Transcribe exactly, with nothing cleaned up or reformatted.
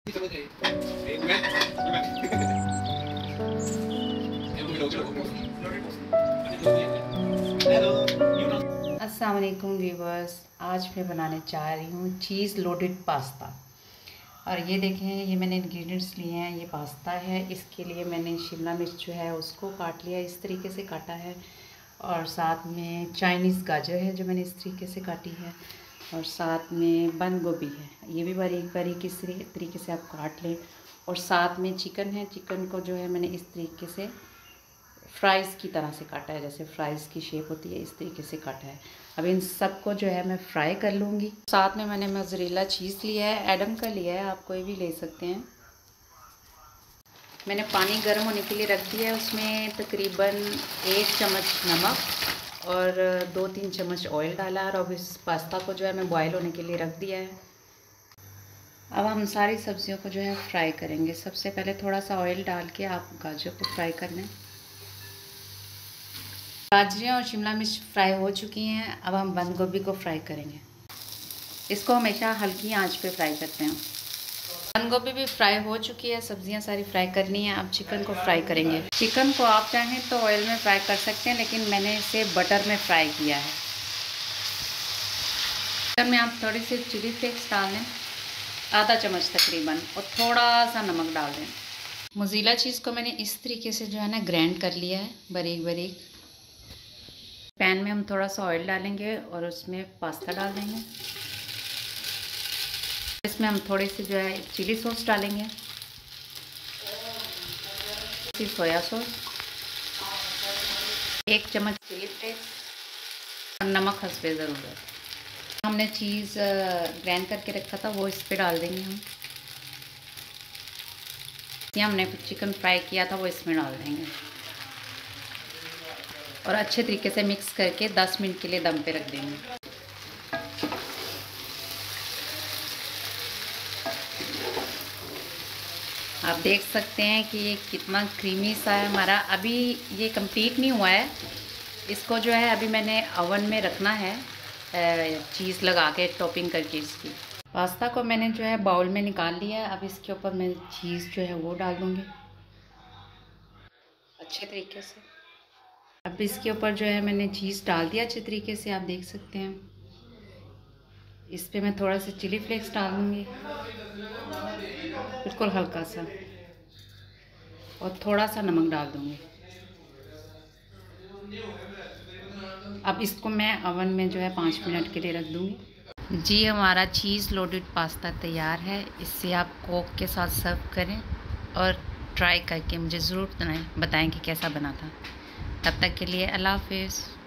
अस्सलाम वालेकुम व्यूवर्स, आज मैं बनाने जा रही हूँ चीज़ लोडेड पास्ता। और ये देखें, ये मैंने इंग्रेडिएंट्स लिए हैं। ये पास्ता है, इसके लिए मैंने शिमला मिर्च जो है उसको काट लिया, इस तरीके से काटा है। और साथ में चाइनीज़ गाजर है जो मैंने इस तरीके से काटी है। और साथ में बंद गोभी है, ये भी बारीक बारीक इस तरीके से आप काट लें। और साथ में चिकन है, चिकन को जो है मैंने इस तरीके से फ्राइज़ की तरह से काटा है, जैसे फ्राइज़ की शेप होती है इस तरीके से काटा है। अब इन सब को जो है मैं फ्राई कर लूँगी। साथ में मैंने मोज़रेला चीज़ लिया है, एडम का लिया है, आप कोई भी ले सकते हैं। मैंने पानी गर्म होने के लिए रख दिया है, उसमें तकरीबन एक चम्मच नमक और दो तीन चम्मच ऑयल डाला है। और अब इस पास्ता को जो है मैं बॉयल होने के लिए रख दिया है। अब हम सारी सब्जियों को जो है फ्राई करेंगे। सबसे पहले थोड़ा सा ऑयल डाल के आप गाजर को फ्राई कर लें। गाजरें और शिमला मिर्च फ्राई हो चुकी हैं। अब हम बंद गोभी को फ्राई करेंगे। इसको हमेशा हल्की आंच पे फ्राई करते हैं। बंद गोभी भी फ्राई हो चुकी है, सब्जियां सारी फ्राई करनी है। अब चिकन को फ्राई करेंगे। चिकन को आप चाहें तो ऑयल में फ्राई कर सकते हैं, लेकिन मैंने इसे बटर में फ्राई किया है। चिकन में आप थोड़ी सी चिली फ्लेक्स डाल दें, आधा चम्मच तकरीबन, और थोड़ा सा नमक डाल दें। मोज़रेला चीज़ को मैंने इस तरीके से जो है ना ग्राइंड कर लिया है बारीक बारीक। पैन में हम थोड़ा सा ऑयल डालेंगे और उसमें पास्ता डाल देंगे। इसमें हम थोड़ी सी जो है चिली सॉस डालेंगे, सोया सॉस, एक चम्मच चिली फ्लेक्स और नमक हस्बे ज़रूरत। हमने चीज़ ग्राइंड करके रखा था वो इस पे डाल देंगे हम। ये हमने चिकन फ्राई किया था वो इसमें डाल देंगे और अच्छे तरीके से मिक्स करके दस मिनट के लिए दम पे रख देंगे। आप देख सकते हैं कि ये कितना क्रीमी सा है हमारा। अभी ये कंप्लीट नहीं हुआ है, इसको जो है अभी मैंने ओवन में रखना है, चीज़ लगा के टॉपिंग करके। इसकी पास्ता को मैंने जो है बाउल में निकाल लिया है। अब इसके ऊपर मैं चीज़ जो है वो डाल दूँगी अच्छे तरीके से। अब इसके ऊपर जो है मैंने चीज़ डाल दिया अच्छे तरीके से, आप देख सकते हैं। इस पे मैं थोड़ा सा चिली फ्लेक्स डाल दूँगी, बिल्कुल हल्का सा, और थोड़ा सा नमक डाल दूँगी। अब इसको मैं ओवन में जो है पाँच मिनट के लिए रख दूँगी। जी, हमारा चीज़ लोडेड पास्ता तैयार है। इससे आप कोक के साथ सर्व करें और ट्राई करके मुझे ज़रूर बताएं कि कैसा बना था। तब तक के लिए अल्लाह हाफ़िज़।